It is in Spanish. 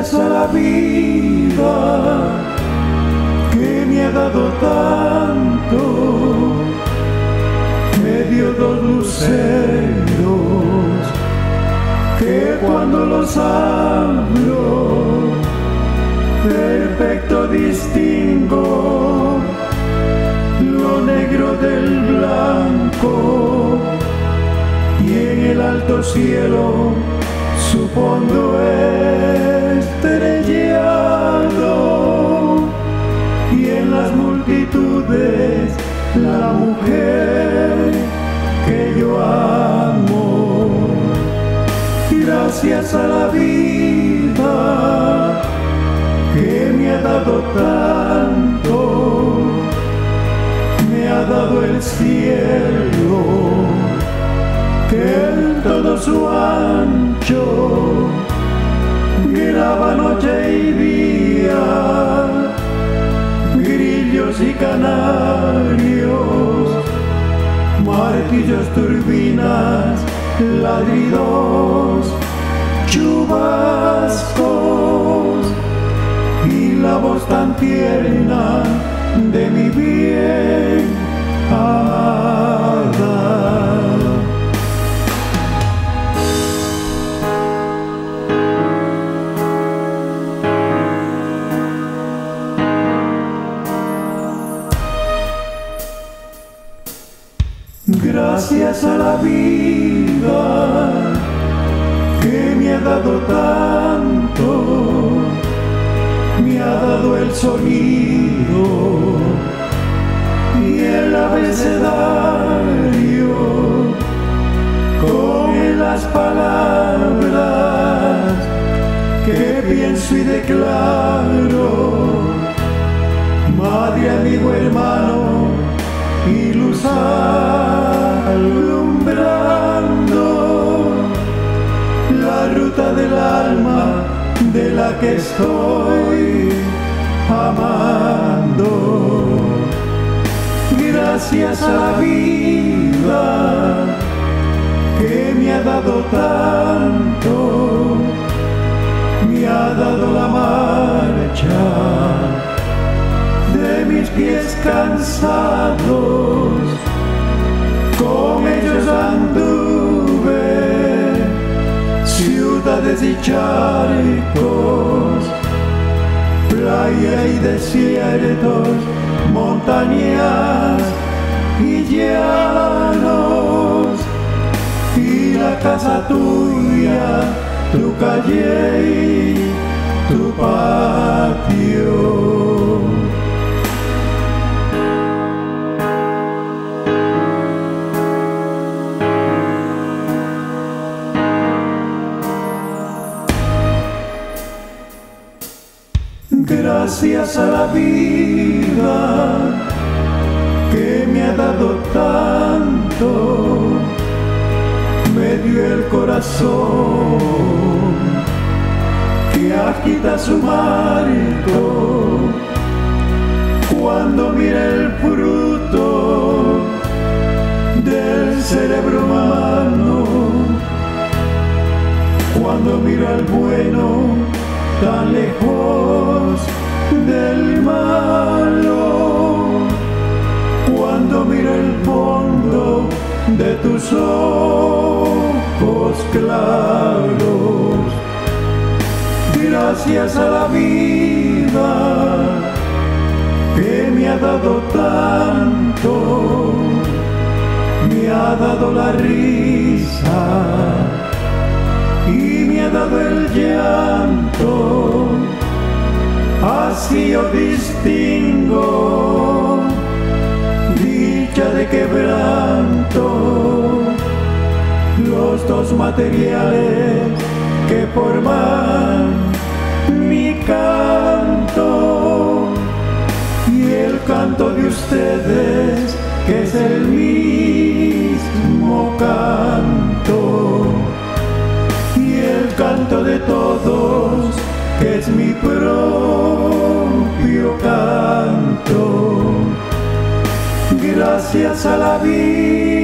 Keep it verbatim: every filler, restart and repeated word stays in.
Gracias a la vida que me ha dado tanto, me dio dos luceros que cuando los abro perfecto distingo lo negro del blanco, y en el alto cielo su fondo estrellado, y en las multitudes la mujer que yo amo. Gracias a la vida que me ha dado tanto, me ha dado el cielo que en todo su ancho graba noche y día, grillos y canarios, martillos, turbinas, ladridos, chubascos, y la voz tan tierna de mi bien amada. Gracias a la vida que me ha dado tanto, me ha dado el sonido y el abecedario, con las palabras que pienso y declaro, madre, amigo, hermano y luz alumbrando la ruta del alma de la que estoy amando. Gracias a la vida que me ha dado tanto, me ha dado la marcha de mis pies cansados, con ellos anduve ciudades y charcos, playa y desiertos, montañas y llanos, y la casa tuya, tu calle y tu patio. Gracias a la vida que me ha dado tanto, me dio el corazón que agita su marco cuando mira el fruto del cerebro humano, cuando mira al bueno tan lejos del malo, cuando miro el fondo de tus ojos claros. Gracias a la vida que me ha dado tanto, me ha dado la risa y me ha dado el llanto, así yo distingo dicha de quebranto, los dos materiales que forman mi canto, y el canto de ustedes que es el mismo canto, y el canto de todos que es mi propio canto. Gracias a la vida